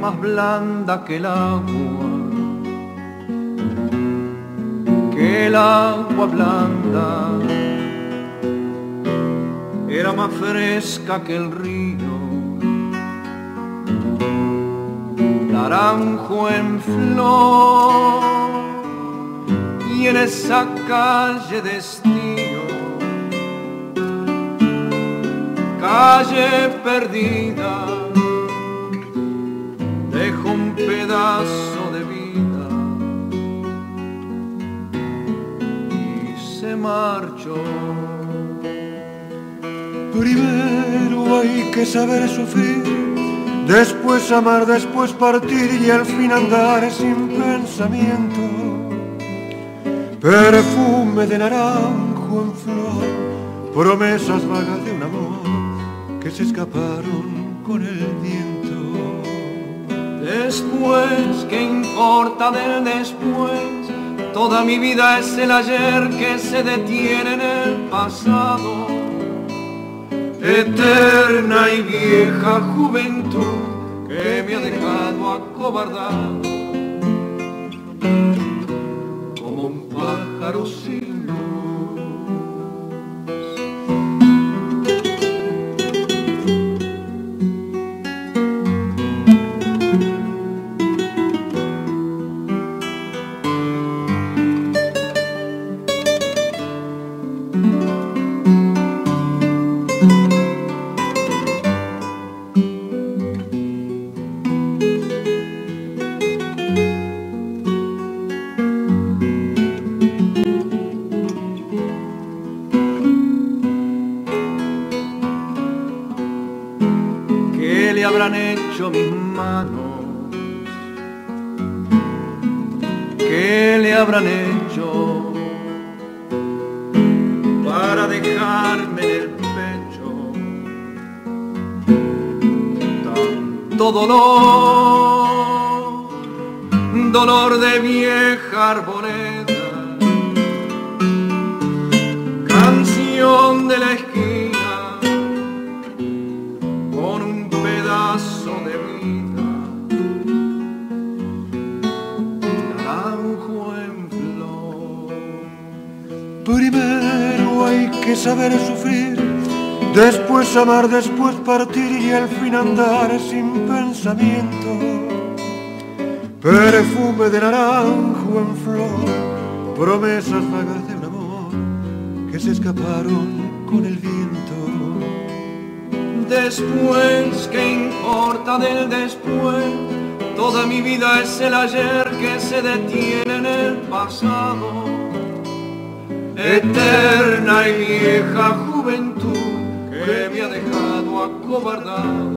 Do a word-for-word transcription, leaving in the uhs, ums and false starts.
más blanda que el agua, que el agua blanda, era más fresca que el río, naranjo en flor, y en esa calle de estío, calle perdida, dejo un pedazo de vida y se marchó. Primero hay que saber sufrir, después amar, después partir y al fin andar sin pensamiento. Perfume de naranjo en flor, promesas vagas de un amor que se escaparon con el viento. Después, ¿qué importa del después? Toda mi vida es el ayer que se detiene en el pasado. Eterna y vieja juventud que me ha dejado acobardado como un pájaro sin luz. ¿Qué habrán hecho mis manos? ¿Qué le habrán hecho para dejarme en el pecho tanto dolor? Dolor de vieja arboleda, canción de la esquina, de vida, naranjo en flor. Primero hay que saber sufrir, después amar, después partir y al fin andar sin pensamiento. Perfume de naranjo en flor, promesas vagas de un amor que se escaparon con el viento. Después, ¿qué importa del después? Toda mi vida es el ayer que se detiene en el pasado. Eterna y vieja juventud que me ha dejado acobardado